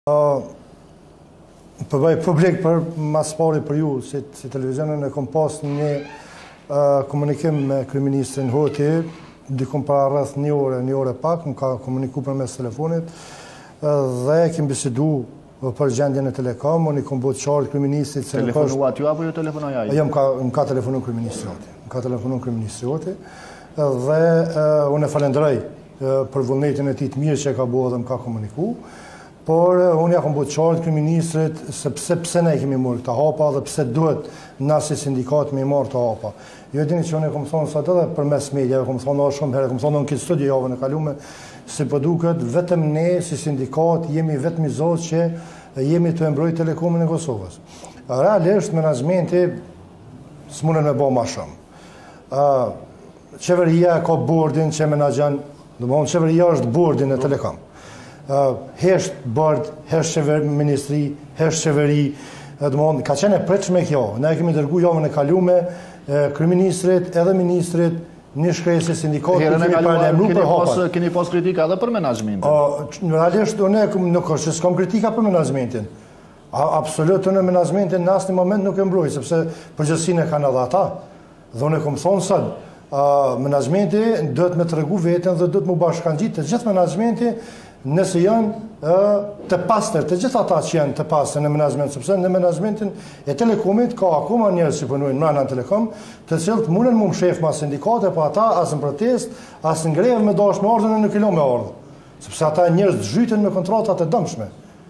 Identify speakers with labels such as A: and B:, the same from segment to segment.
A: Përbëj publik për mas pari për ju, si televizionën e kom pas një komunikim me kryeministrin Hoti, dikum para rreth një ore pak, më ka komuniku për mes telefonit, dhe kem bisedu për gjendjen e Telekom, unë i kom bëtë qartë kryeministrit se
B: telefonuat ju apo ju telefonoj ai?
A: Jo, më ka telefonu kryeministri Hoti. Dhe unë e falenderoj për vullnetin e tij të mirë që ka bërë dhe më ka komuniku. Por unë ja kom bëtë qartë kryeministrit se pse ne kemi marrë këta hapa dhe pse duhet na si sindikat me marrë këta hapa. Jo dini që unë e kom thonë sot edhe përmes media, kom thonë shumë herë, kom thonë në këtë studio javën e kalume, si po duket vetëm ne si sindikat jemi vetëm i zotë që jemi të mbrojtë Telekomin e Kosovës. Realisht menaxhmenti s'munden me bë më shumë. Qeveria ka bordin që menaxhon, domthonë qeveria është bordin e Telekom. Hesht bord, hesht ministri, hesht qeveri, ka qenë e pritshme kjo. Ne kemi dërguar javën e kalume kryeministrit edhe ministrit një shkresë sindikati
B: keni pas kritika edhe për menaxhmentin.
A: Realisht unë nuk është s'kam kritika për menaxhmentin. Absolut unë menaxhmentin në asnjë moment nuk e mbroj, sepse përgjegjësinë e kanë edhe ata. Dhe unë kam thonë sot, menaxhmenti duhet me tregu veten dhe duhet më bashkangjitë të gjithë menaxhmenti nëse janë të pastër, të gjithë ata që janë të pastër në menaxhment, sepse në menaxhmentin e Telekomit ka akoma njerëz që punojnë brenda Telekom, të cilët munden më shef ma sindikate, po ata as në protest, as në grevë me dashme ardhën e nuk ilo me ardhë, sepse ata njerëz zhyten me kontratat e dëmshme.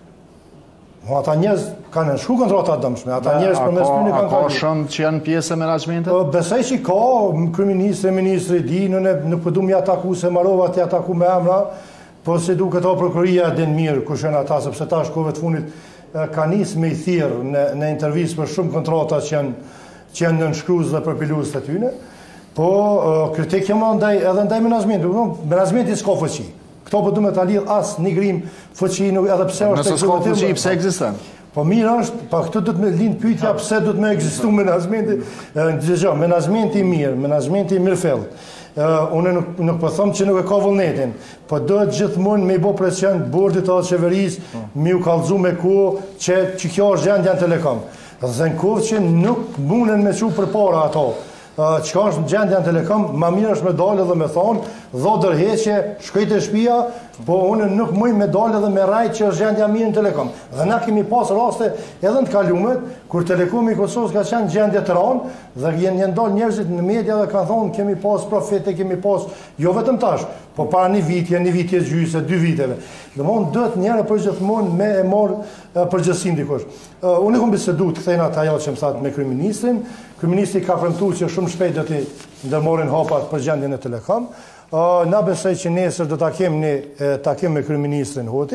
A: Ata njerëz kanë shku kontratat dëmshme, ata njerëz përmes tyre kanë
B: ka shumë që janë pjesë e menaxhmentit?
A: Besoj që ka, kryeministri, ministri di, nuk po duam ja ataku se marrova ti ataku me emra. Po se duke ta prokuroria den mirë kush janë ata, sepse ta shkove të fundit ka nisë me i thirrë në intervistë për shumë kontrata që janë nënshkruar dhe përpilues të tyne. Po kritik jam edhe ndaj menaxhmentit. Menaxhmenti s'ka fuqi. Kto po duhet ta lidh as një grim fuqi edhe pse është
B: nëse s'ka fuqi pse ekziston.
A: Po mirë është, pa këtu do të më lind pyetja pse do të më ekzistojë menaxhmenti. Dëgjoj, menaxhmenti i mirë, menaxhmenti i mirëfillt. Unë nuk po them që nuk e ka vullnetin, po duhet gjithmonë me i bë presion bordit të qeverisë, me u kallëzu me që kjo është gjendja në Telekom. Dhe në kohë që nuk munden me çu përpara ato, çka është gjendja në Telekom, më mirë është me dalë dhe me thonë, dho dërheqje, shkoj te shtëpia, po unë nuk muj me dalë dhe me rajt që është gjendja mirë në Telekom. Dhe na kemi pas raste edhe në kalumet, kur Telekomi i Kosovës ka qenë gjendje të ranë, dhe janë dalë njerëzit në media dhe kanë thonë kemi pas profete, kemi pas, jo vetëm tash, po para një vitje gjysë, 2 viteve. Domthonë duhet njëra përgjithmonë me e marr përgjegjësinë dikush. Unë kam biseduar të kthejnë atë ajo që më thatë me kryeministrin. Kryeministri ka premtuar që shumë shpejt do të ndërmarrin hapat për gjendjen e Telekom. Na besoj që nesër do ta kemi një takim me kryeministrin Hoti,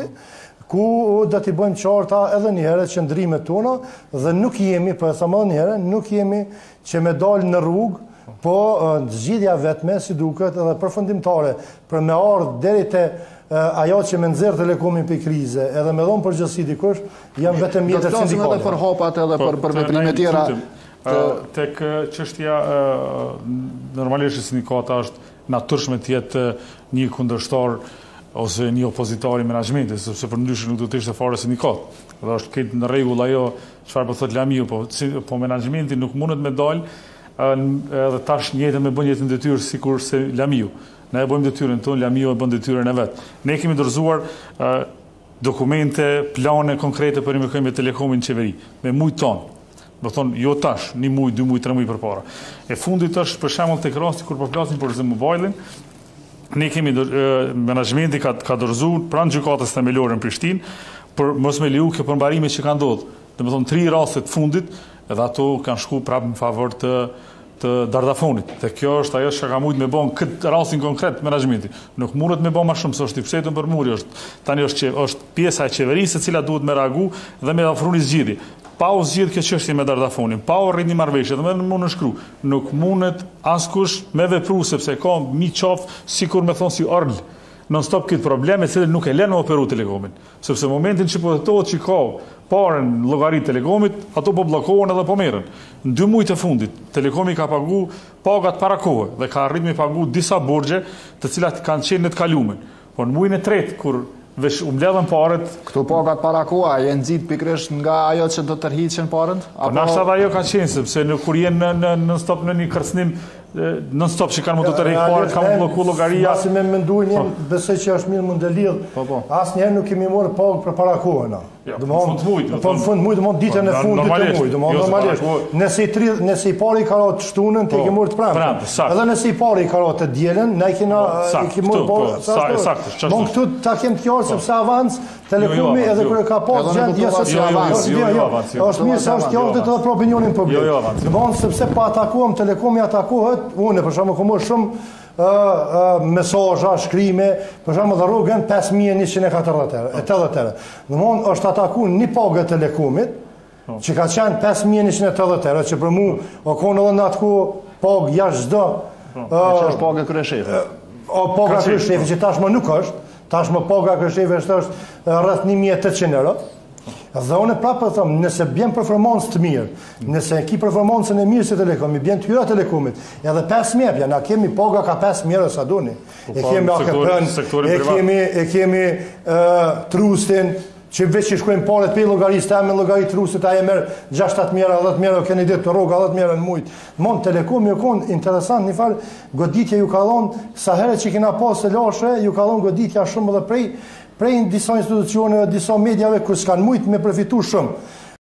A: ku do t'i bëjmë qarta edhe një herë qëndrimet tona dhe nuk jemi, për e thamë edhe një herë, nuk jemi që me dalë në rrugë, po zgjidhja vetme si duket edhe përfundimtare për me ardhur deri te ajo që me nxjerr Telekomin për krize edhe me dhon përgjegjësi dikush janë vetëm mjetet sindikale.
B: Do të edhe për hapat edhe për veprime tjera.
C: Tek çështja normalisht sindikata është natyrshme të jetë një kundërshtar ose një opozitar i menaxhmentit, sepse përndryshe nuk do të ishte fare sindikat. Dhe është këtë në rregull ajo çfarë po thot Lamiu, po menaxhmenti nuk mundet me dalë edhe tash njëjtën me bën jetën detyrë sikur se Lamiu. Ne e bëjmë detyrën tonë, Lamiu e bën detyrën e vet. Ne kemi dorëzuar dokumente, plane konkrete për rimikojmë Telekomin në qeveri, me mujt tonë. Do thonë jo tash, 1 muj, 2 muj, 3 muj përpara. E fundit është për shembull tek rasti kur po flasim për Z-Mobile-in, ne kemi menaxhmenti ka dorëzuar pranë gjykatës themelore në Prishtinë për mos me leju kjo përmbarime që ka ndodhur. Domethënë 3 raste të fundit, edhe ato kanë shku prapë në favor të Dardafonit. Dhe kjo është ajo që ka mujt me bën këtë rastin konkret menaxhmenti. Nuk mundet me bën më shumë se është i fshetur për muri, tani është pjesa e qeverisë e cila duhet me reagu dhe me ofruni zgjidhje. Pa u zgjidh kjo çështje me Dardafonin, pa u rrit një marrëveshje, dhe më shkru. Nuk mundet askush me vepru sepse ka mi qafë sikur me thonë si orl. Non-stop këtë probleme cilë nuk e lënë me operu Telekomin. Sepse momentin që po thetohet që ka parën llogarit Telekomit, ato po bllokohen edhe po merren. Në 2 muaj të fundit, Telekomi ka pagu pagat para kohë dhe ka arrit me pagu disa borxhe, të cilat kanë qenë në të kalumen. Por në muajin e tretë kur vesh u mbledhen paret.
B: Këto pagat para koha janë nxit pikërisht nga ajo që do tërhiqen parët?
C: Po nashta ajo ka qenë sepse kur jenë në stop në një kërcënim non stop që kanë më të tërheq parët, kanë më blloku llogaria.
A: Pasi me menduin, besoj që është mirë mund të lidh. Asnjëherë nuk kemi marrë pagë për para kohën.
C: Domthon
A: po në fund mujt, domthon ditën e fundit të mujt, domthon normalisht. Nëse i pari ka rot shtunën, te ke marrë të premte. Edhe nëse i pari ka rot të dielën, ne kemi marrë parë. Saktë. Don këtu ta kem të qartë sepse avans Telekomi edhe kur ka pas gjendje është mirë sa është qartë edhe për opinionin publik. Domthon sepse pa atakuam Telekomi atakohet, unë për shembull kam shumë mesazha, shkrime, për shembull dha rrugën 5140 euro. Domthon është atakuar një pagë Telekomit, që ka qenë 5180 euro, që për mua o konë edhe në atë pagë jashtë çdo.
B: Që është paga kryeshefe.
A: Paga kryeshefe që tashmë nuk është. Tashmë paga kryeshefe është rreth 1800 euro. Dhe unë prapë them, nëse bjen performancë të mirë, nëse ki performancën e mirë si Telekomi, bjen të hyra Telekomit, edhe 5.000 ja, na kemi paga ka 5.000 euro sa duni. E kemi AKP-n, e kemi Trustin, që veç që shkojnë paret për llogarisë të me llogari Trusit, ai merr 6-7.000 euro, 10.000 euro keni ditë të rroga, 10.000 euro në mujt. Mon Telekomi ju kon interesant një fal, goditja ju ka dhënë sa herë që kena pasë lashe, ju ka dhënë goditja shumë edhe prej disa institucioneve, disa mediave, kur s'kan mujt me përfitu shumë.